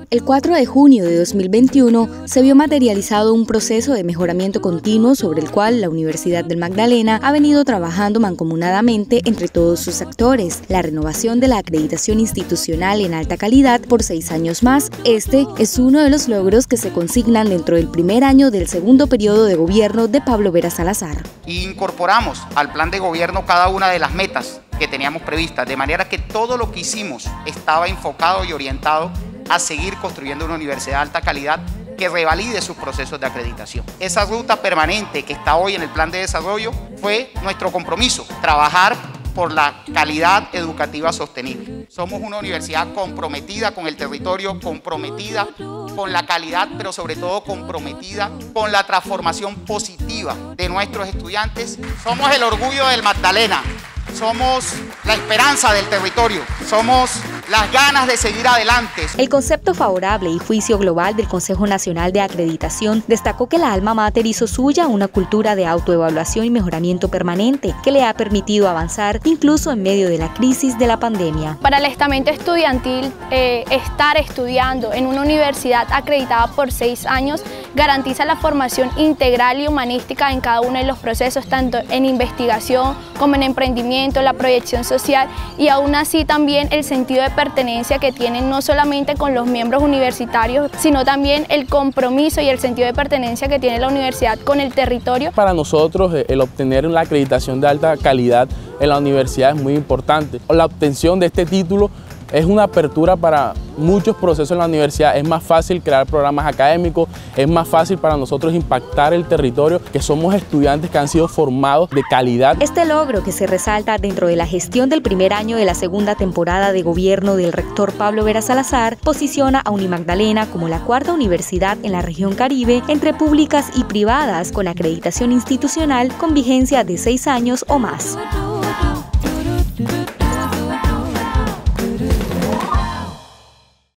El 4 de junio de 2021 se vio materializado un proceso de mejoramiento continuo sobre el cual la Universidad del Magdalena ha venido trabajando mancomunadamente entre todos sus actores, la renovación de la acreditación institucional en alta calidad por 6 años más. Este es uno de los logros que se consignan dentro del primer año del segundo periodo de gobierno de Pablo Vera Salazar. Incorporamos al plan de gobierno cada una de las metas que teníamos previstas, de manera que todo lo que hicimos estaba enfocado y orientado a seguir construyendo una universidad de alta calidad que revalide sus procesos de acreditación. Esa ruta permanente que está hoy en el plan de desarrollo fue nuestro compromiso, trabajar por la calidad educativa sostenible. Somos una universidad comprometida con el territorio, comprometida con la calidad, pero sobre todo comprometida con la transformación positiva de nuestros estudiantes. Somos el orgullo del Magdalena. Somos la esperanza del territorio, somos las ganas de seguir adelante. El concepto favorable y juicio global del Consejo Nacional de Acreditación destacó que la alma mater hizo suya una cultura de autoevaluación y mejoramiento permanente que le ha permitido avanzar incluso en medio de la crisis de la pandemia. Para el estamento estudiantil, estar estudiando en una universidad acreditada por 6 años garantiza la formación integral y humanística en cada uno de los procesos, tanto en investigación como en emprendimiento, la proyección social y aún así también el sentido de pertenencia que tienen no solamente con los miembros universitarios, sino también el compromiso y el sentido de pertenencia que tiene la universidad con el territorio. Para nosotros el obtener la acreditación de alta calidad en la universidad es muy importante. La obtención de este título es una apertura para muchos procesos en la universidad. Es más fácil crear programas académicos, es más fácil para nosotros impactar el territorio, que somos estudiantes que han sido formados de calidad. Este logro que se resalta dentro de la gestión del primer año de la segunda temporada de gobierno del rector Pablo Vera Salazar posiciona a Unimagdalena como la 4ª universidad en la región Caribe entre públicas y privadas con acreditación institucional con vigencia de 6 años o más.